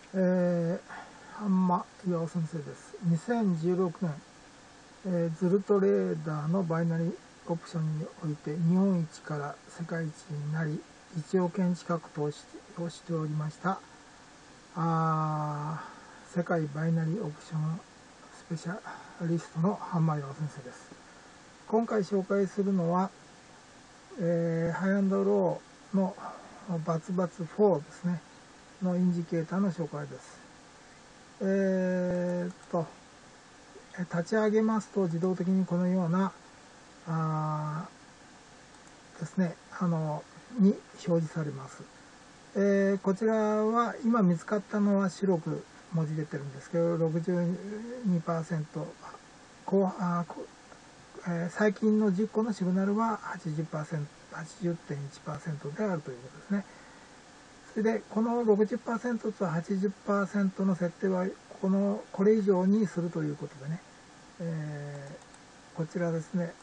半間岩尾先生です。2016年、ズルトレーダーのバイナリーオプションにおいて日本一から世界一になり1億円近く投資をしておりました世界バイナリーオプションスペシャリストの半間岩尾先生です。今回紹介するのは、ハイアンドローのバツバツ4ですねのインジケーターの紹介です。立ち上げますと自動的にこのようなですねに表示されます。こちらは今見つかったのは白く文字出てるんですけど 62% 最近の10個のシグナルは 80.1% であるということですね。それでこの 60% と 80% の設定はこれ以上にするということでね、こちらですね、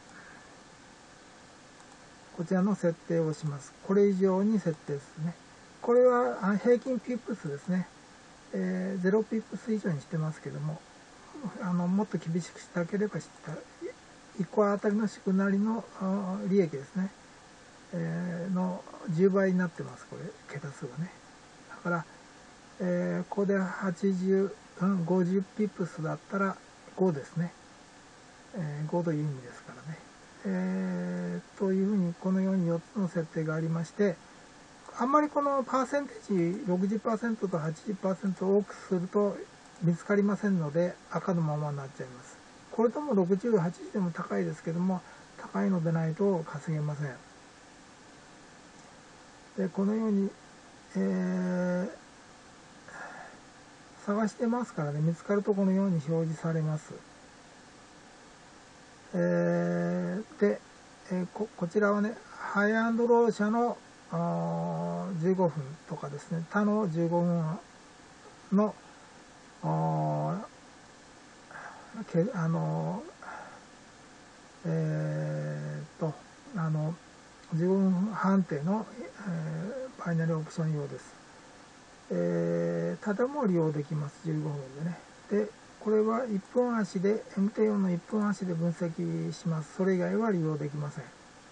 こちらの設定をします。これ以上に設定ですね。これは平均ピップスですね、0ピップス以上にしてますけども、もっと厳しくしたければ1個あたりのシグナルの利益ですね、の10倍になってます。これ桁数がね。だから、ここで50ピップスだったら5ですね、5という意味ですからね。というふうにこのように4つの設定がありまして、あんまりこのパーセンテージ 60% と 80% 多くすると見つかりませんので赤のままになっちゃいます。これとも60、80でも高いですけども、高いのでないと稼げません。でこのように、探してますからね、見つかるとこのように表示されます。こちらはね、ハイアンドロー社の15分とかですね、他の15分の15分判定の、バイナリーオプション用です。他でも利用できます。15分でね。でこれは1分足で MT4 の1分足で分析します。それ以外は利用できません。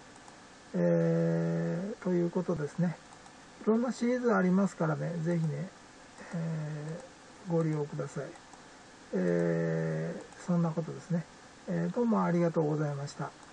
ということですね。いろんなシリーズありますからね、ぜひね、ご利用ください。そんなことですね。どうもありがとうございました。